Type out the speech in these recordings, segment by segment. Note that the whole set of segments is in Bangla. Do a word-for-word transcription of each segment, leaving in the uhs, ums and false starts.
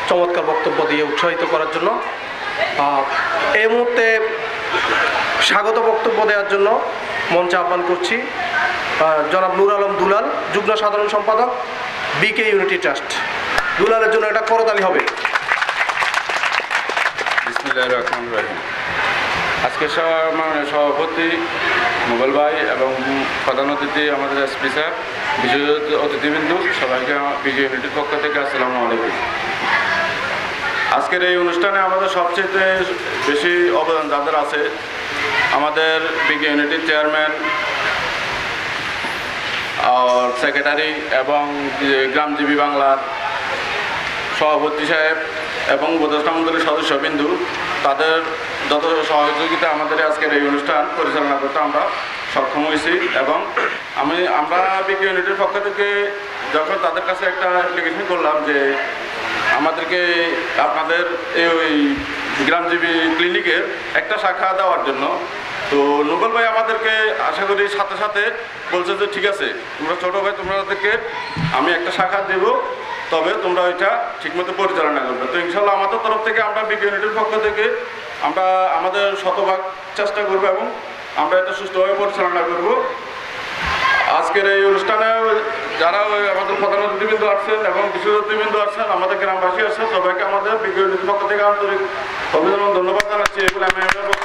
চমৎকার বক্তব্য দিয়ে উৎসাহিত করার জন্য। এই মুহূর্তে স্বাগত বক্তব্য দেওয়ার জন্য মঞ্চে আহ্বান করছি জনাব নূর আলম দুলাল, যুগ্ম সাধারণ সম্পাদক, বিকে ইউনিটি ট্রাস্ট। দুলালের জন্য একটা করতালি হবে। বিসমিল্লাহির রহমানির রহিম। আজকে মানে সভাপতি মোগল ভাই এবং প্রধান অতিথি আমাদের এসপি স্যার, বিশেষ অতিথিবৃন্দ, সবাইকে বিকে ইউনিটির পক্ষ থেকে আসসালামু আলাইকুম। আজকের এই অনুষ্ঠানে আমাদের সবচেয়ে বেশি অবদান যাদের আছে, আমাদের বিকে ইউনিটির চেয়ারম্যান আর সেক্রেটারি এবং গ্রামজীবী বাংলার সভাপতি সাহেব এবং উপদেষ্টা মণ্ডলীর সদস্যবিন্দু, তাদের যত সহযোগিতা আমাদের আজকের এই অনুষ্ঠান পরিচালনা করতে আমরা সক্ষম হয়েছি। এবং আমি আমরা বিকে ইউনিটির পক্ষ থেকে যখন তাদের কাছে একটা অ্যাপ্লিকেশন করলাম যে আমাদেরকে আপনাদের এই গ্রামজীবী ক্লিনিকের একটা শাখা দেওয়ার জন্য, তো নোবেল ভাই আমাদেরকে আশা করি সাথে সাথে বলছে যে ঠিক আছে তোমরা ছোটো ভাই তোমাদেরকে আমি একটা শাখা দেব, তবে তোমরা ওইটা ঠিকমতো পরিচালনা করবে। তো ইনশাল্লাহ আমাদের তরফ থেকে আমরা বিকে ইউনিটির পক্ষ থেকে আমরা আমাদের শতভাগ চেষ্টা করবো এবং আমরা এটা সুষ্ঠুভাবে পরিচালনা করব। আজকের এই অনুষ্ঠানে যারা আমাদের প্রধান অতিথিবৃন্দ আসছেন এবং বিশেষ অতিথিবৃন্দ আসছেন, আমাদের গ্রামবাসী আসছেন, সবাইকে আমাদের বিকে ইউনিটির পক্ষ থেকে আন্তরিক অভিনন্দন ধন্যবাদ জানাচ্ছি। এগুলো আমি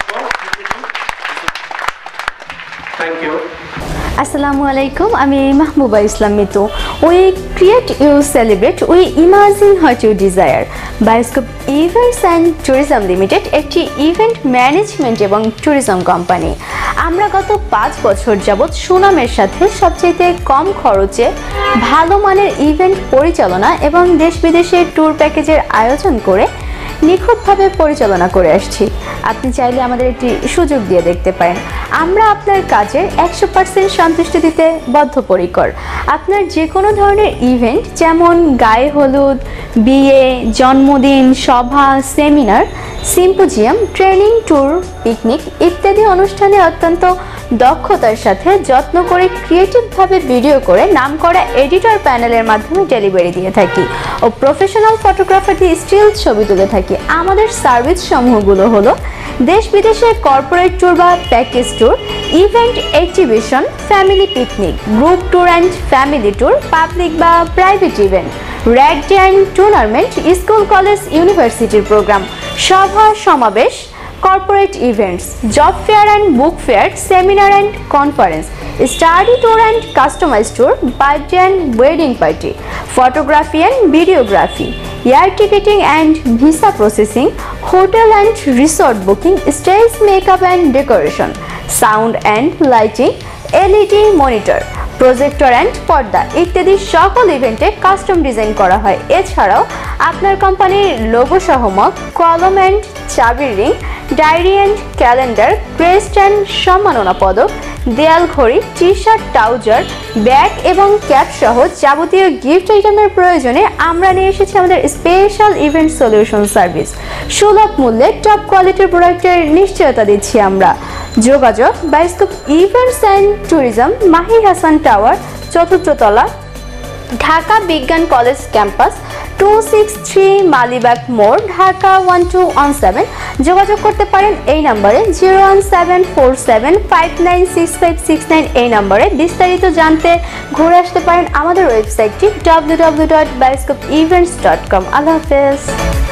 থ্যাংক ইউ। Assalamu alaikum, আমি Mahbuba Islam Mitu. We create, you celebrate, we imagine what you desire. Bioscope events and tourism limited একটি ইভেন্ট ম্যানেজমেন্ট এবং ট্যুরিজম কোম্পানি। আমরা গত পাঁচ বছর যাবৎ সুনামের সাথে সবচেয়ে কম খরচে ভালো মানের ইভেন্ট পরিচালনা এবং দেশ বিদেশের ট্যুর প্যাকেজের আয়োজন করে নিখুঁতভাবে পরিচালনা করে আসছি। আপনি চাইলে আমাদের একটি সুযোগ দিয়ে দেখতে পারেন। আমরা আপনার কাজের একশো পার্সেন্ট সন্তুষ্টি দিতে বদ্ধপরিকর। আপনার যে কোনো ধরনের ইভেন্ট, যেমন গায়ে হলুদ, বিয়ে, জন্মদিন, সভা, seminar, symposium, training, tour, picnic ইত্যাদি অনুষ্ঠানে অত্যন্ত দক্ষতার সাথে যত্ন করে ক্রিয়েটিভভাবে ভিডিও করে নামকরা এডিটর প্যানেলের মাধ্যমে ডেলিভারি দিয়ে থাকি ও প্রফেশনাল ফটোগ্রাফার দিয়ে স্টিল ছবি তুলে থাকি। আমাদের সার্ভিস সমূহগুলো হলো দেশ বিদেশের কর্পোরেট ট্যুর বা package tour, event exhibition, family picnic, group tour and family tour, public বা private event, rag day and tournament, school college ইউনিভার্সিটির প্রোগ্রাম, সভা সমাবেশ, corporate events, job fair and book fair, seminar and conference, study tour and customized tour, birthday and wedding party, photography and videography, air ticketing and visa processing, hotel and resort booking, stage makeup and decoration, sound and lighting, L E D monitor, projector and পর্দা ইত্যাদি সকল ইভেন্টে কাস্টম ডিজাইন করা হয়। এছাড়াও আপনার কোম্পানির লোগো সহ মগ, কলম অ্যান্ড চাবির ring, diary and calendar, crest and সম্মাননা পদক, দেয়াল ঘড়ি, টি শার্ট, ট্রাউজার, ব্যাগ এবং ক্যাপ সহ যাবতীয় গিফট আইটেমের প্রয়োজনে আমরা নিয়ে এসেছি আমাদের স্পেশাল ইভেন্ট সলিউশন সার্ভিস। সুলভ মূল্যে টপ কোয়ালিটির প্রোডাক্টের নিশ্চয়তা দিচ্ছি আমরা। যোগাযোগ Bioscope events and tourism, Mahir Hasan tower, চতুর্থ তলা, ঢাকা বিজ্ঞান college campus, two six three Malibagh মোড়, Dhaka one two one seven. যোগাযোগ করতে পারেন এই নম্বরে zero one seven four seven five nine six five six nine. এই নম্বরে বিস্তারিত জানতে ঘুরে আসতে পারেন আমাদের ওয়েবসাইটটি W W W dot Bioscope events dot com. আল্লাহ হাফেজ।